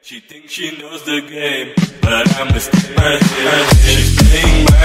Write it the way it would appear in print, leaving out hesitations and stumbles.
She thinks she knows the game, but I must take my hand. She's playing my